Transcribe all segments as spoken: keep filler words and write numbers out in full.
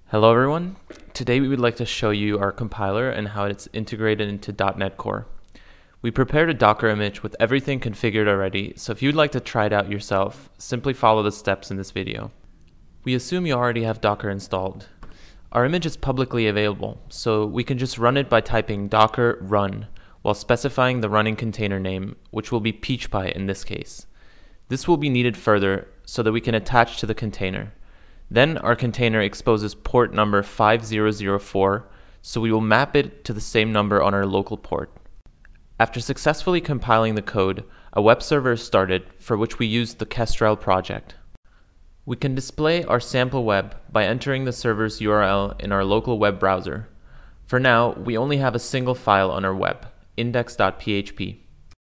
Hello everyone. Today we would like to show you our compiler and how it's integrated into dot net Core. We prepared a Docker image with everything configured already, so if you'd like to try it out yourself, simply follow the steps in this video. We assume you already have Docker installed. Our image is publicly available, so we can just run it by typing docker run while specifying the running container name, which will be Peachpie in this case. This will be needed further so that we can attach to the container. Then our container exposes port number five zero zero four, so we will map it to the same number on our local port. After successfully compiling the code, a web server is started for which we use the Kestrel project. We can display our sample web by entering the server's U R L in our local web browser. For now, we only have a single file on our web, index dot P H P.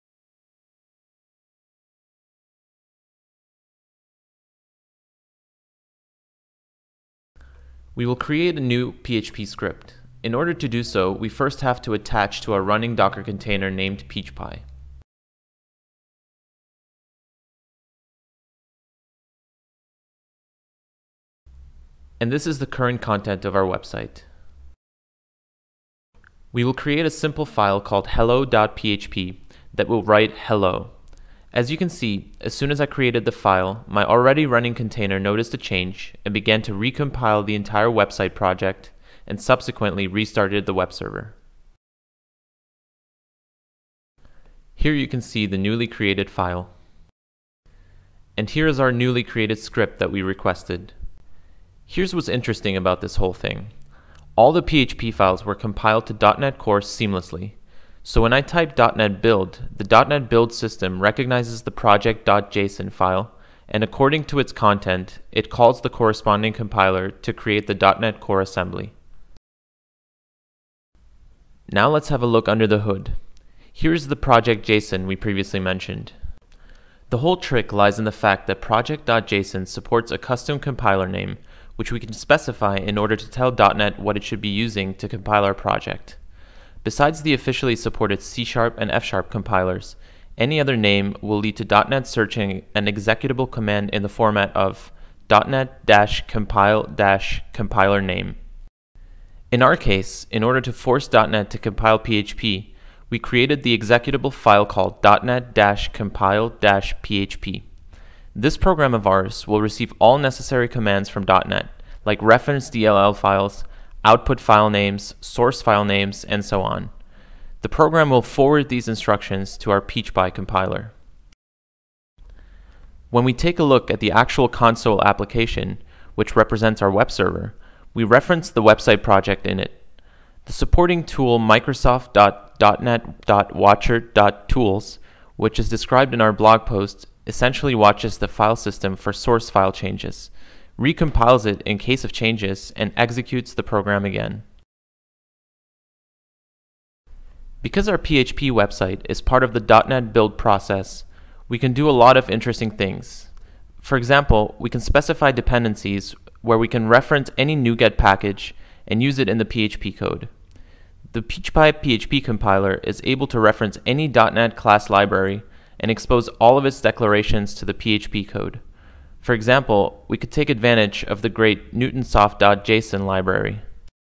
We will create a new P H P script. In order to do so, we first have to attach to our running Docker container named Peachpie. And this is the current content of our website. We will create a simple file called hello dot P H P that will write hello. As you can see, as soon as I created the file, my already running container noticed a change and began to recompile the entire website project and subsequently restarted the web server. Here you can see the newly created file. And here is our newly created script that we requested. Here's what's interesting about this whole thing. All the P H P files were compiled to dot net Core seamlessly. So when I type dot net build, the dot net build system recognizes the project dot J S O N file, and according to its content, it calls the corresponding compiler to create the dot net Core assembly. Now let's have a look under the hood. Here's the project J S O N we previously mentioned. The whole trick lies in the fact that project dot J S O N supports a custom compiler name, which we can specify in order to tell dot net what it should be using to compile our project. Besides the officially supported C sharp and F sharp compilers, any other name will lead to dot net searching an executable command in the format of dot net dash compile dash compiler name. In our case, in order to force dot net to compile P H P, we created the executable file called dot net dash compile dash P H P. This program of ours will receive all necessary commands from dot net, like reference D L L files, output file names, source file names, and so on. The program will forward these instructions to our Peachpie compiler. When we take a look at the actual console application, which represents our web server, we reference the website project in it. The supporting tool Microsoft.Dotnet.Watcher.Tools, which is described in our blog post, essentially watches the file system for source file changes, recompiles it in case of changes, and executes the program again. Because our P H P website is part of the dot net build process, we can do a lot of interesting things. For example, we can specify dependencies where we can reference any NuGet package and use it in the P H P code. The Peachpie P H P compiler is able to reference any dot net class library and expose all of its declarations to the P H P code. For example, we could take advantage of the great Newtonsoft dot J S O N library.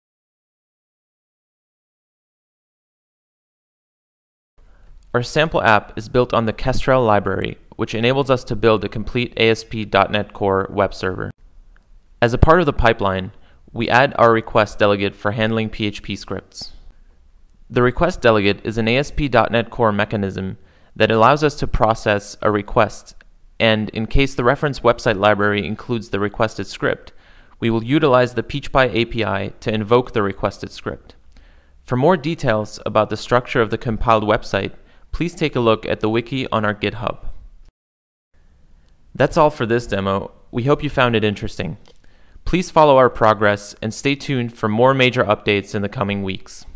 Our sample app is built on the Kestrel library, which enables us to build a complete A S P dot net Core web server. As a part of the pipeline, we add our request delegate for handling P H P scripts. The request delegate is an A S P dot net Core mechanism that allows us to process a request, and in case the reference website library includes the requested script, we will utilize the Peachpie A P I to invoke the requested script. For more details about the structure of the compiled website, please take a look at the wiki on our GitHub. That's all for this demo. We hope you found it interesting. Please follow our progress and stay tuned for more major updates in the coming weeks.